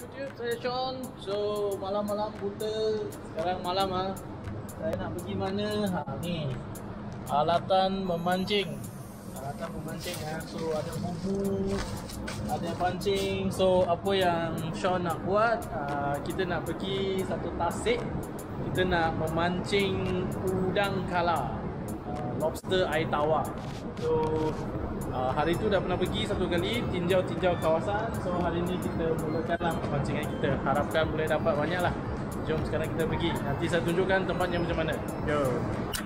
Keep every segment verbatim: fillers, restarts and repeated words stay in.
YouTube, saya Sean. So malam-malam buta, sekarang malam ah. Saya nak pergi mana? Ha ni. Alatan memancing. Alatan memancing ah. So ada bubu, ada pancing. So apa yang Sean nak buat? Uh, kita nak pergi satu tasik. Kita nak memancing udang kala, uh, lobster air tawar. So Uh, hari tu dah pernah pergi satu kali, tinjau-tinjau kawasan. So hari ni kita mulakanlah pancingan kita. Harapkan boleh dapat banyak lah. Jom sekarang kita pergi. Nanti saya tunjukkan tempatnya macam mana. Jom.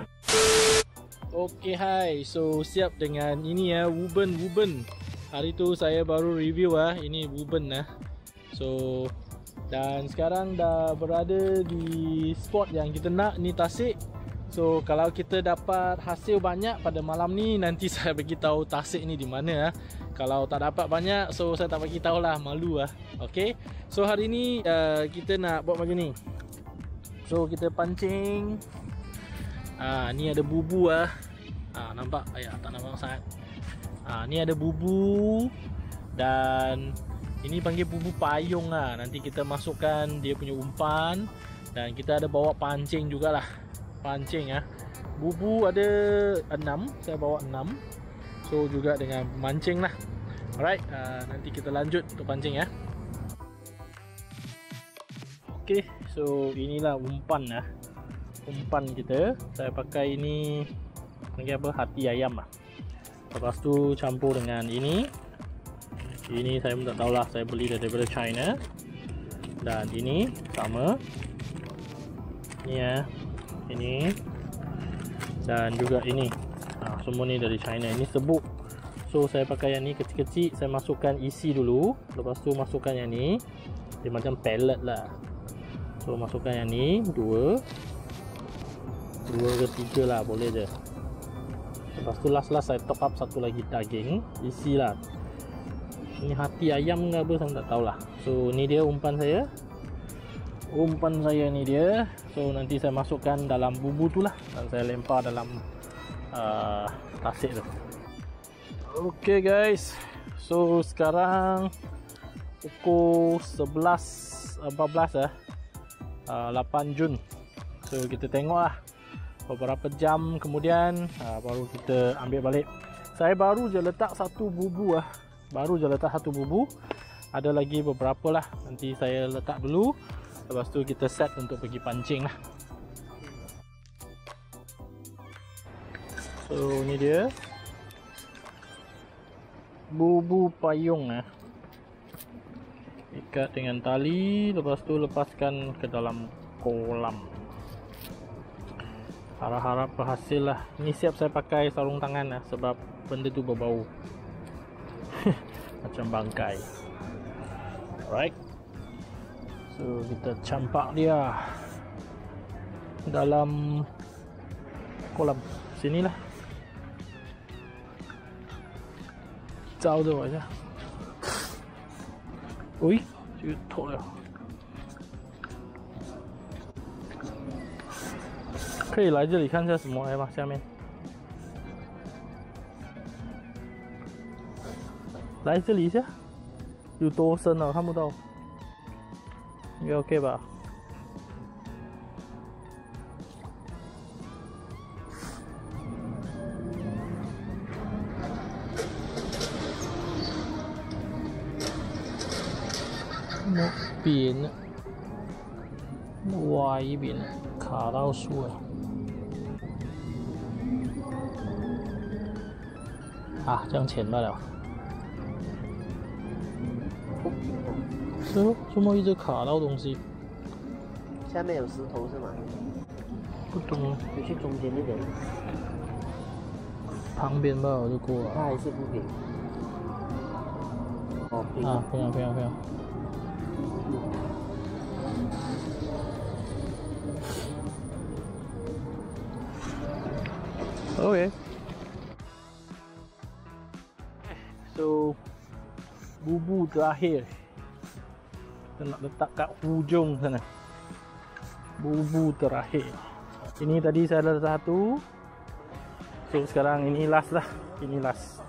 Okay, hai. So siap dengan ini ya, wuben wuben. Hari tu saya baru review ah. Ini wuben lah. So dan sekarang dah berada di spot yang kita nak, ni tasik. So kalau kita dapat hasil banyak pada malam ni, nanti saya bagi tahu tasik ni di mana ah. Kalau tak dapat banyak, so saya tak bagi tahu lah, malu ah. Okey. So hari ni uh, kita nak buat macam ni. So kita pancing. Ah ni ada bubu ah. Ah nampak? Ayah tak nampak sangat. Ah ni ada bubu dan ini panggil bubu payung ah. Nanti kita masukkan dia punya umpan dan kita ada bawa pancing jugalah. Pancing ya. Bubu ada enam, saya bawa enam. So juga dengan mancing lah. Alright, uh, nanti kita lanjut untuk pancing ya. Okay, so inilah umpan ya. Umpan kita, saya pakai ini panggil apa? Hati ayam lah. Lepas tu campur dengan ini. Ini saya pun tak tahulah, saya beli daripada China. Dan ini sama. Ini ya. Ini dan juga ini, ha, semua ni dari China. Ini sebuk. So saya pakai yang ni kecil-kecil. Saya masukkan isi dulu. Lepas tu masukkan yang ni. Dia macam pellet lah. So masukkan yang ni dua, dua ke tiga lah, boleh je. Lepas tu last-last saya top up satu lagi daging. Isi lah. Ini hati ayam ke apa, saya tak tahulah. So ni dia umpan saya. Umpan saya ni dia. So nanti saya masukkan dalam bubu tu lah, dan saya lempar dalam uh, tasik tu. Okay guys, so sekarang pukul sebelas empat belas ya, uh, lapan Jun. So kita tengok lah beberapa jam kemudian uh, baru kita ambil balik. Saya baru je letak satu bubu lah. Baru je letak satu bubu. Ada lagi beberapa lah, nanti saya letak dulu. Lepas tu kita set untuk pergi pancing lah. So ni dia bubu payung lah. Ikat dengan tali. Lepas tu lepaskan ke dalam kolam. Harap-harap berhasil lah. Ni siap saya pakai sarung tangan lah, sebab benda tu berbau macam bangkai. Alright. So kita campak dia dalam kolam. Sinilah. 招着我一下。喂，就脱了。可以来这里看一下什么来吧，下面。来这里一下，有多深啊？看不到。应该 OK 吧？那扁了，那歪一边了，卡到树了。啊，这样潜到了。是哦，怎么一直卡到东西？ 下面有石头是吗？ 不懂， 就去中间那边。 旁边吧，我就过了。 它还是不平。哦，平啊，平了，平了，平了。Okay. So bubu terakhir kita nak letak kat hujung sana. Bubu terakhir. Ini tadi saya ada satu. So sekarang ini last lah. Ini last.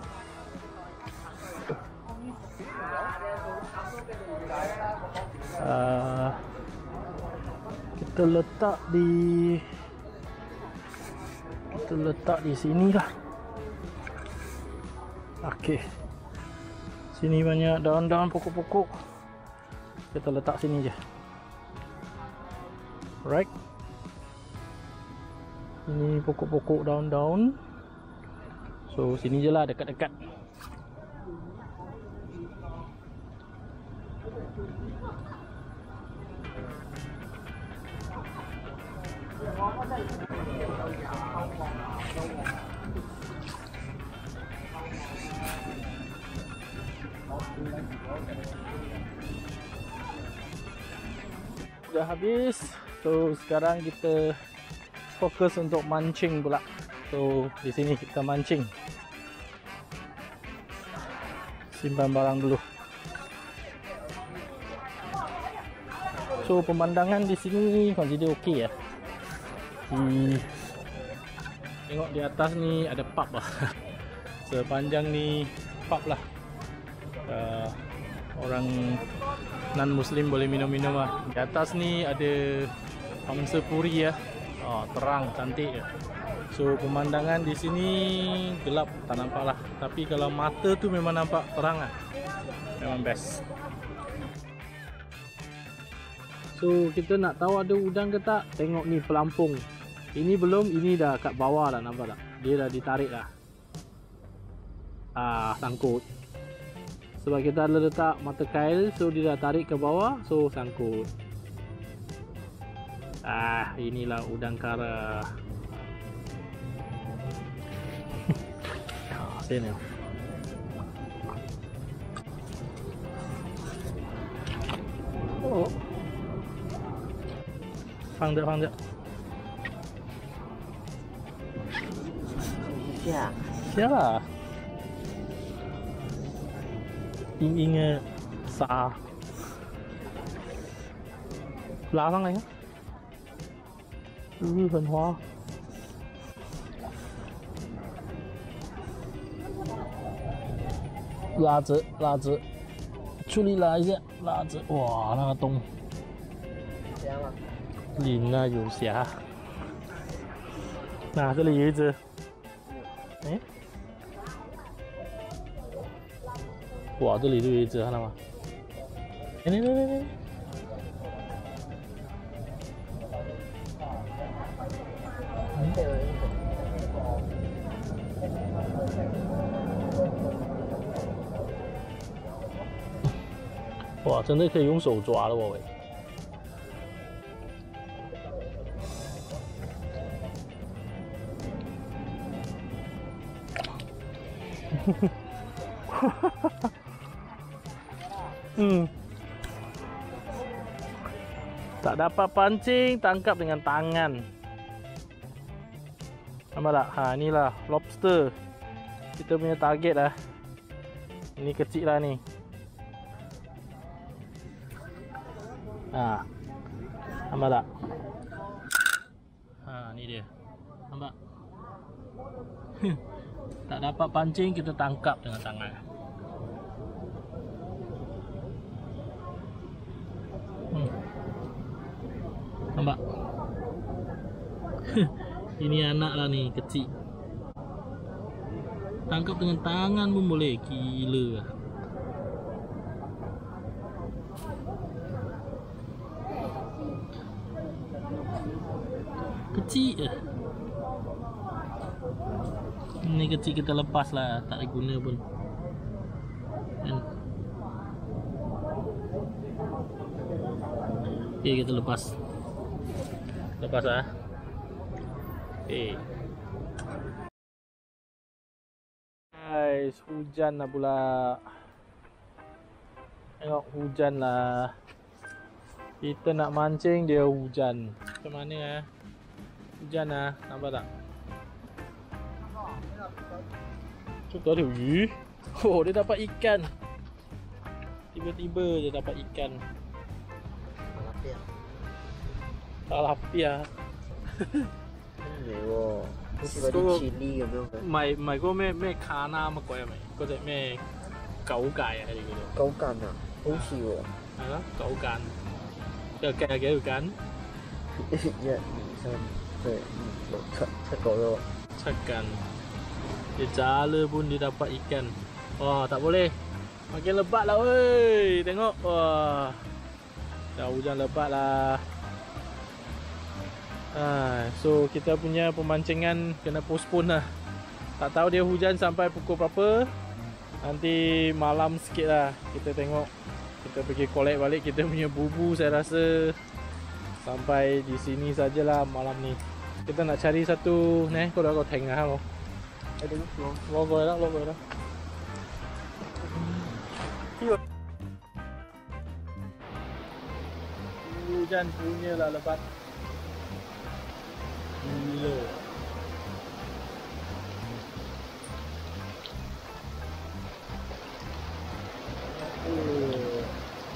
uh, kita letak di kita letak di sini lah. Okey, sini banyak daun-daun pokok-pokok, kita letak sini je. Alright, ini pokok-pokok daun-daun, so sini je lah, dekat-dekat. Sudah habis, so sekarang kita fokus untuk mancing pula. So di sini kita mancing, simpan barang dulu. So pemandangan di sini consider okey ya. Di tengok di atas ni ada pub lah. Sepanjang ni pub lah. Uh, orang non muslim boleh minum-minum lah. Di atas ni ada Hamsa Puri ya. Oh, terang, cantik ya. So pemandangan di sini gelap, tak nampak lah. Tapi kalau mata tu memang nampak terang lah. Memang best. So kita nak tahu ada udang ke tak, tengok ni pelampung. Ini belum, ini dah kat bawah dah, nampak tak? Dia dah ditarik dah. Ah, sangkut. Sebab kita ada letak mata kail, so dia dah tarik ke bawah, so sangkut. Ah, inilah udang kara. Ah, sini. Oh. 放着放着， 下下了，硬硬的沙，拉上来看，嗯，很滑，拉着拉着，出力拉一下，拉着，哇，那个洞， 香了。 鳞啊有瑕，那这里有一只，哎，哇，这里就有一只，看到吗？来来来来来，哇，真的可以用手抓了哦喂。 hmm. Tak dapat pancing, tangkap dengan tangan. Nampak tak? Ha, inilah lobster. Kita punya target lah. Ini kecil lah ni. Ha. Nampak tak? Ha, ni dia. Nampak? Tak dapat pancing, kita tangkap dengan tangan. Hmm. Nampak? Ini anak lah ni, kecil. Tangkap dengan tangan pun boleh, gila lah. Kecil. Ini kecil kita lepas lah, tak ada guna pun. Kan? Okay, kita lepas. Lepas lah. Okay. Guys, hujan lah pula. Tengok hujan lah. Kita nak mancing, dia hujan. Macam mana lah? Hujan lah, nampak tak? Contoh ada鱼. Oh, dia dapat ikan. Tiba-tiba dia dapat ikan. Tilapia. Tilapia. 美喎，好似嗰啲 chili 咁樣嘅。 唔係唔係嗰個咩咩卡納乜鬼係咪？嗰隻咩狗介啊？你嗰度？ 狗間啊，好似喎。 係咯，狗間。 cái cái cái kan Ya, saya saya saya saya kalau cakan. Dia jala pun dia dapat ikan. Wah, tak boleh. Makin lebat lah weh. Tengok. Wah. Dah hujan lebat lah. Ha, so kita punya pemancingan kena postpone lah. Tak tahu dia hujan sampai pukul berapa. Nanti malam sikit lah kita tengok. Kita pergi collect balik kita punya bubu. Saya rasa sampai di sini sajalah malam ni. Kita nak cari satu ni. Kau dah kau tengah kau. ada lu. Logo dah, logo dah. Hujan punya lah lebat. Gila. Oh.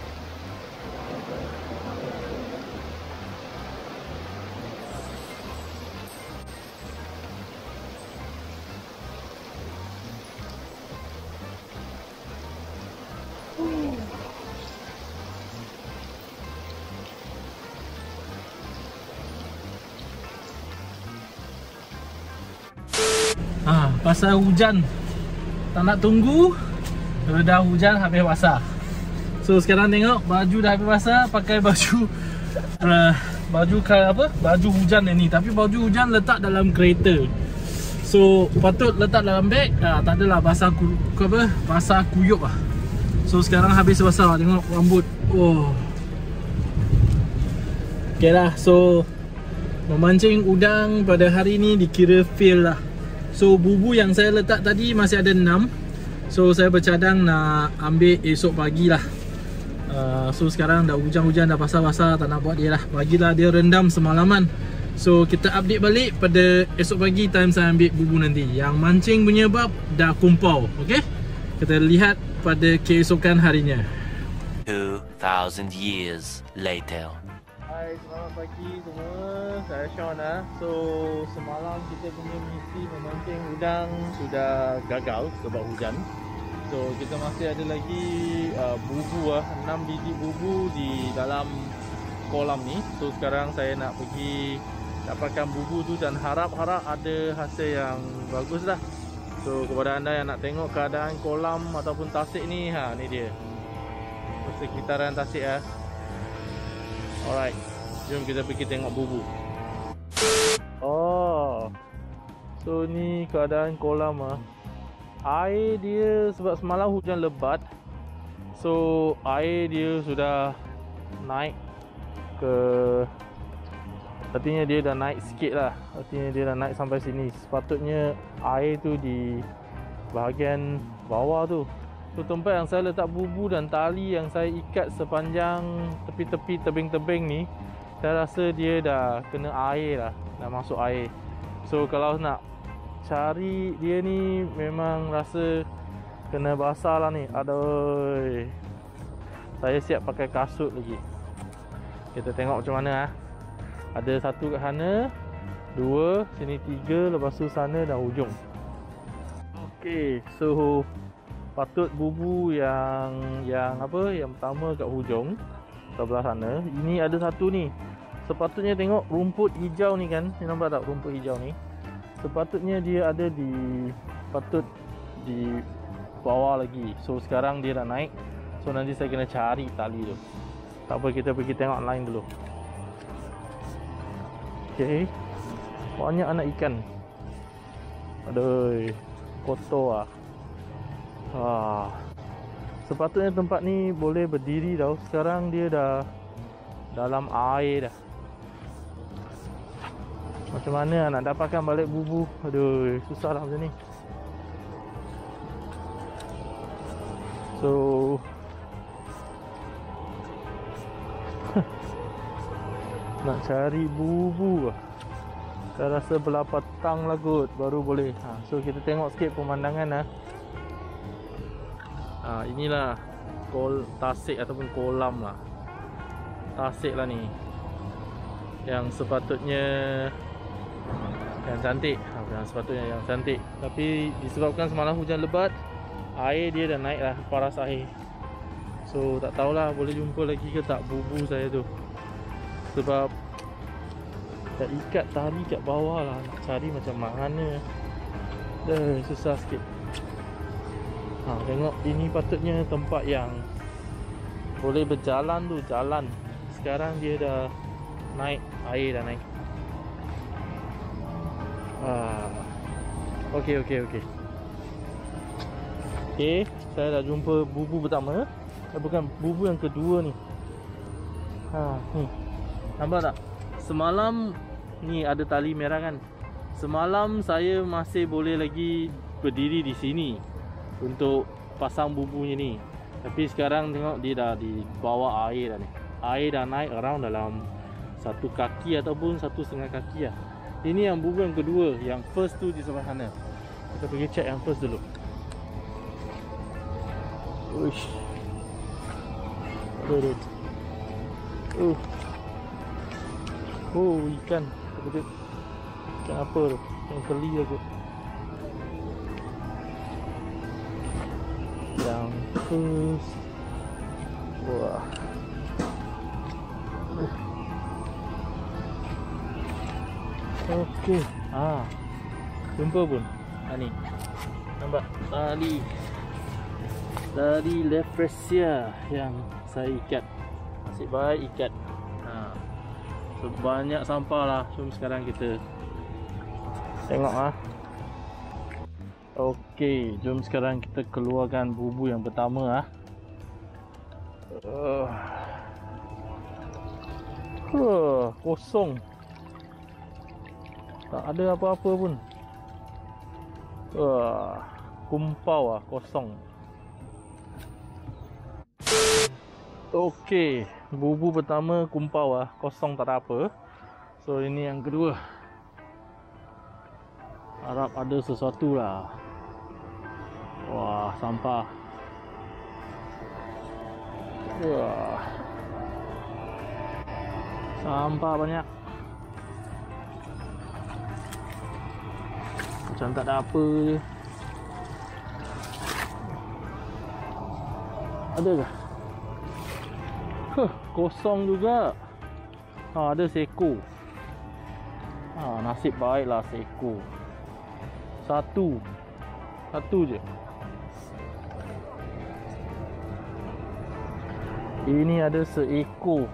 Ah, pasal hujan tak nak tunggu. Dah hujan habis basah. So sekarang tengok baju dah habis basah, pakai baju uh, baju apa? Baju hujan ni, tapi baju hujan letak dalam kereta. So patut letak dalam beg. Ah, tak adalah basah ku, apa? Basah kuyup ah. So sekarang habis basah, tengok rambut. Oh. Okeylah, so memancing udang pada hari ni dikira fail lah. So bubu yang saya letak tadi masih ada enam. So saya bercadang nak ambil esok pagi lah. uh, So sekarang dah hujan-hujan, dah basah-basah, tak nak buat dia lah. Bagilah dia rendam semalaman. So kita update balik pada esok pagi time saya ambil bubu nanti. Yang mancing punya bab dah kumpau. Okay, kita lihat pada keesokan harinya. two thousand years later. Hai, selamat pagi semua. Saya Sean lah. So semalam kita punya misi memancing udang sudah gagal sebab hujan. So kita masih ada lagi uh, bubu lah, enam biji bubu di dalam kolam ni. So sekarang saya nak pergi dapatkan bubu tu dan harap-harap ada hasil yang bagus lah. So kepada anda yang nak tengok keadaan kolam ataupun tasik ni, ha ni dia. Sekitaran tasik lah. Alright, jom kita pergi tengok bubu. Oh, so ni keadaan kolam ah. Air dia sebab semalam hujan lebat, so air dia sudah naik ke, artinya dia dah naik sikit lah. Artinya dia dah naik sampai sini. Sepatutnya air tu di bahagian bawah tu. So tempat yang saya letak bubu dan tali yang saya ikat sepanjang tepi-tepi tebing-tebing ni, saya rasa dia dah kena air lah, dah masuk air. So kalau nak cari dia ni memang rasa kena basah lah ni. Aduh, saya siap pakai kasut lagi. Kita tengok macam mana ah. Ada satu kat sana, dua, sini tiga, lepas tu sana dan hujung. Okay, so patut bubu yang yang apa yang pertama kat hujung sebelah sana. Ini ada satu ni. Sepatutnya tengok rumput hijau ni kan. Ni nampak tak rumput hijau ni? Sepatutnya dia ada di patut di bawah lagi. So sekarang dia dah naik. So nanti saya kena cari tali tu. Tak apa, kita pergi tengok line dulu. Okey. Banyak anak ikan. Aduh, kotor ah. Wah, sepatutnya tempat ni boleh berdiri tau. Sekarang dia dah dalam air dah. Macam mana nak dapatkan balik bubu? Aduh, susah lah macam ni. So nak cari bubu lah. Saya rasa belah petang lah kot baru boleh. ha, So kita tengok sikit pemandangan lah. Ha, inilah kol tasik ataupun kolam lah. Tasik lah ni, yang sepatutnya yang cantik. Ha, yang sepatutnya yang cantik. Tapi disebabkan semalam hujan lebat, air dia dah naik lah, paras air. So tak tahulah boleh jumpa lagi ke tak bubu saya tu. sebab tak ikat tali kat bawah lah. Nak cari macam mana. Dah susah sikit. Ha, tengok ini patutnya tempat yang boleh berjalan tu, jalan. Sekarang dia dah naik, air dah naik. Ah. Okey okey okey. Okey, saya dah jumpa bubu pertama. Eh, bukan, bubu yang kedua ni. Ha, ni. Nampak tak? Semalam ni ada tali merah kan. Semalam saya masih boleh lagi berdiri di sini untuk pasang bubunya ni. Tapi sekarang tengok dia dah di bawah air dah ni. Air dah naik around dalam satu kaki ataupun satu setengah kaki lah. Ini yang bubu yang kedua. Yang first tu di sebelah sana. Kita pergi check yang first dulu. Uish. Aduh, aduh. Uh. Oh, ikan. Ikan apa tu? Yang keli aku. Yang first. Wah. Uh. Okey. Ah. Jumpa pun. Ha ni. Nampak tali. Tali Rafflesia yang saya ikat. Nasib baik ikat. Ha. So, banyak sampah lah. Jom sekarang kita tengok ah. Okey, jom sekarang kita keluarkan bubu yang pertama ah. Uh. Uh, kosong. Tak ada apa-apa pun. Wah, kumpau ah, kosong. Okey, bubu pertama kumpau ah, kosong, tak ada apa. So ini yang kedua. Harap ada sesuatu lah. Wah, sampah. Wah. Sampah banyak. Macam tak ada apa je. Ada ke? Huh, kosong juga. Ha, ada seekor. Ha, nasib baiklah seekor. Satu. Satu je. Ini ada seekor.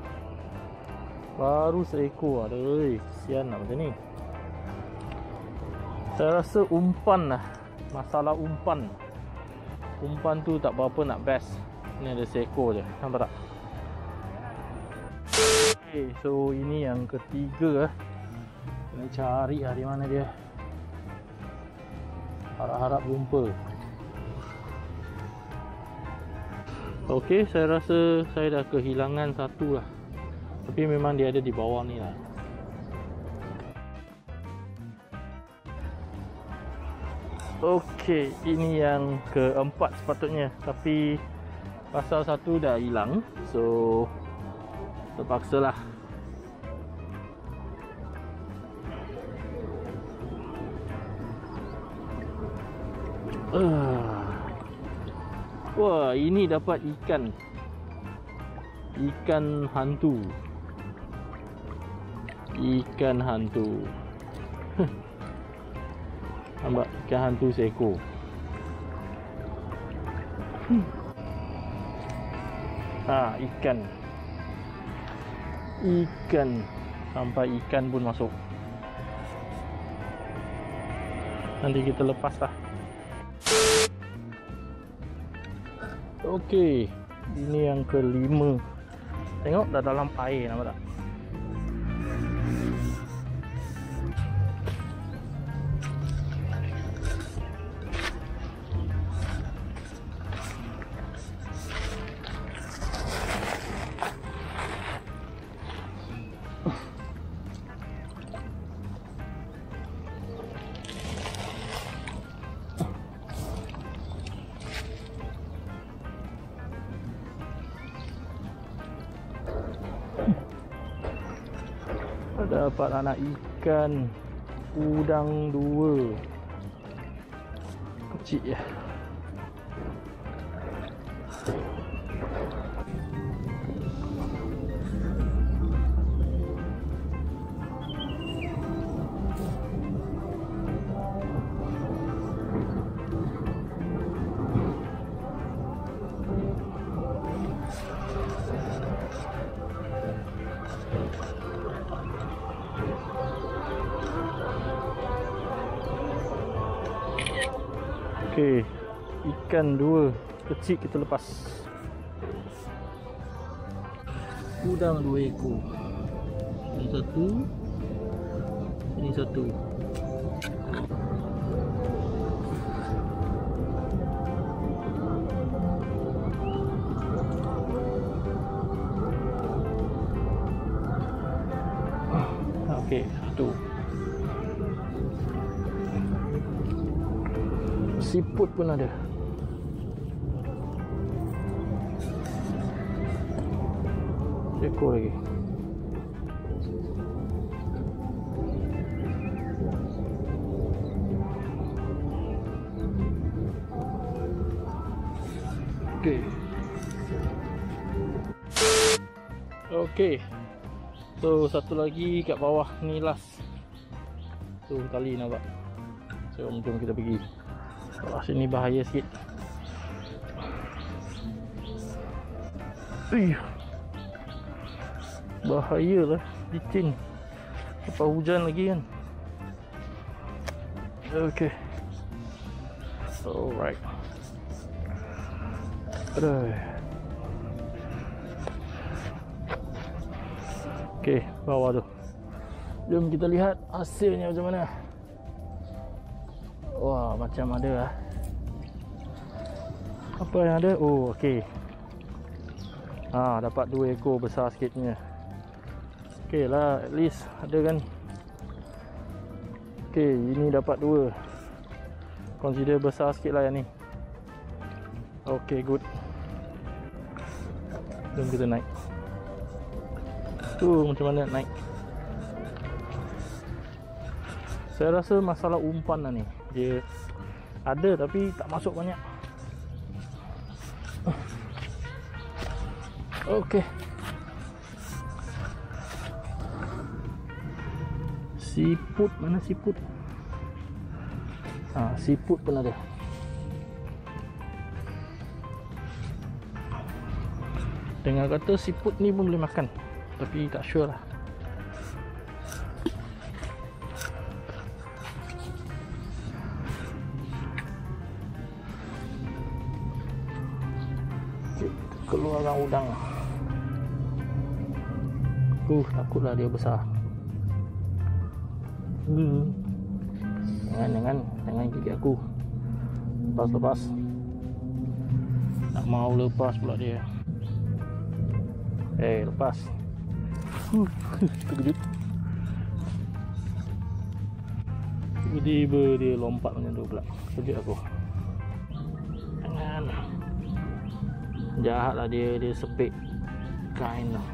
Baru seekor. Aduh, kesian lah macam ni. Saya rasa umpan lah. Masalah umpan. Umpan tu tak berapa nak best. Ni ada seekor je. Nampak tak? Okay, so ini yang ketiga. Kena cari lah di mana dia. Harap-harap jumpa. Okey, saya rasa saya dah kehilangan satu lah. Tapi memang dia ada di bawah ni lah. Okey, ini yang keempat sepatutnya. Tapi pasal satu dah hilang, so terpaksa lah. Uh. Wah, ini dapat ikan. Ikan hantu. Ikan hantu. Nampak ikan hantu seekor. Hmm. Ah, ikan. Ikan. Sampai ikan pun masuk. Nanti kita lepas lah. Okey, ini yang kelima. Tengok dah dalam air, nampak tak? Dapat anak ikan udang dua. Kecil ya. Okey, ikan dua kecil kita lepas. Udang dua ekor. Ini satu, ini satu. Okey, satu. Siput pun ada. Ekor lagi. Okey. Okey. So satu lagi kat bawah ni last. Tu tali nampak. So jom kita pergi. Bawah sini bahaya sikit. Ui. Bahaya lah, licin. Lepas hujan lagi kan. Okay. Alright. Aduh. Okay, bawah tu. Jom kita lihat hasilnya macam mana. Wah, macam ada lah. Apa yang ada? Oh, okay. Ah, dapat dua ekor besar sikitnya. Okay lah, at least ada kan. Okay, ini dapat dua. Consider besar sikit lah yang ni. Okay, good. Jom kita naik. Tu macam mana naik. Saya rasa masalah umpan lah ni. Dia ada tapi tak masuk banyak. Okay. Siput, mana siput? Ah, siput pun ada. Dengar kata siput ni pun boleh makan, tapi tak sure lah. Okay, keluarkan udang. Uh, takutlah dia besar. Hmm. Jangan, jangan, jangan gigit aku. Lepas, lepas. Tak mau lepas pula dia. Eh, hey, lepas. Huh, terkejut. Tiba-tiba dia lompat macam tu pula. Kejut aku. Jangan. Jahat lah dia, dia sepik kain lah.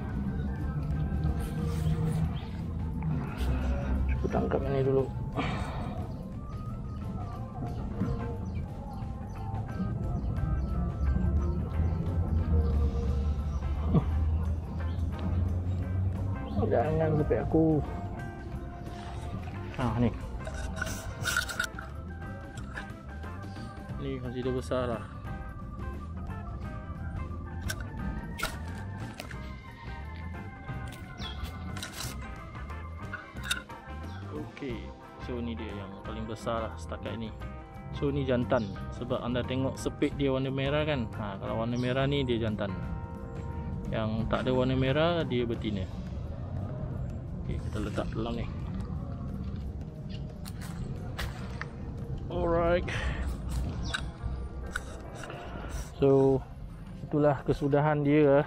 Tangkap ini dulu. Jangan sampai aku. Ah, ni. Ni masih dah besar lah. Okay, so ni dia yang paling besar lah setakat ni. So ni jantan. Sebab anda tengok sepik dia warna merah kan. Ha, kalau warna merah ni dia jantan. Yang tak ada warna merah dia betina. Okay, kita letak dalam ni. Alright. So itulah kesudahan dia.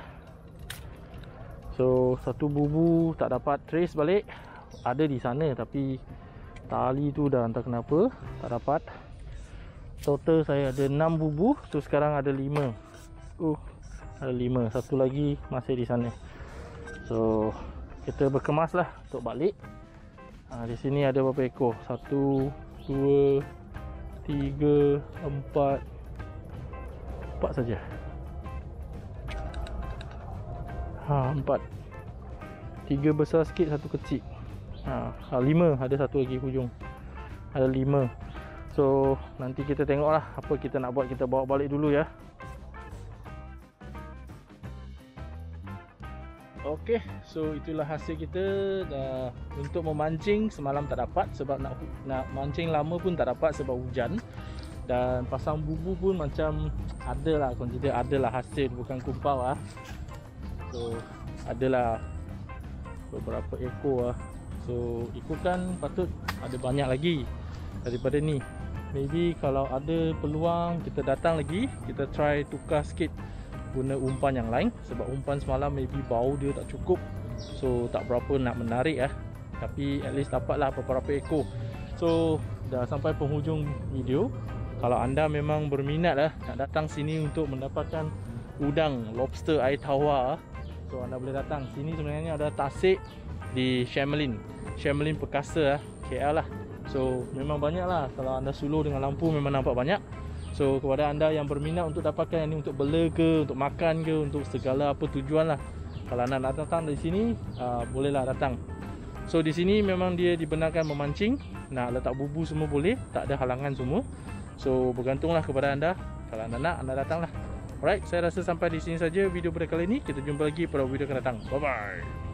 So satu bubu tak dapat trace balik. Ada di sana tapi tali tu dah entah kenapa tak dapat. Total saya ada enam bubu. So sekarang ada lima. Uh, ada lima. Satu lagi masih di sana. So kita berkemas lah untuk balik. Ha, di sini ada berapa ekor? Satu, dua, tiga, empat. Empat saja. Ha, empat. Tiga besar sikit, satu kecil. Ha, lima, ada satu lagi hujung. Ada lima. So nanti kita tengoklah apa kita nak buat. Kita bawa balik dulu ya. Okey, so itulah hasil kita. Dah, untuk memancing semalam tak dapat sebab nak nak mancing lama pun tak dapat sebab hujan. Dan pasang bubu pun macam adalah, consider adalah hasil, bukan kumpau lah. So adalah beberapa ekor lah. So ikutkan patut ada banyak lagi daripada ni. Maybe kalau ada peluang kita datang lagi, kita try tukar sikit guna umpan yang lain. Sebab umpan semalam maybe bau dia tak cukup, so tak berapa nak menarik lah. Tapi at least dapatlah beberapa ekor. So dah sampai penghujung video. Kalau anda memang berminat lah nak datang sini untuk mendapatkan udang lobster air tawar, so anda boleh datang sini. Sebenarnya ada tasik di Shamelin, Shamelin Perkasa lah, K L lah. So memang banyak lah, kalau anda suluh dengan lampu memang nampak banyak. So kepada anda yang berminat untuk dapatkan ini, untuk bela ke, untuk makan ke, untuk segala apa tujuan lah, kalau anda nak datang dari sini, uh, bolehlah datang. So di sini memang dia dibenarkan memancing, nak letak bubu semua boleh, tak ada halangan semua. So bergantunglah kepada anda, kalau anda nak, anda datanglah. Alright, saya rasa sampai di sini saja video pada kali ini. Kita jumpa lagi pada video akan datang. Bye bye.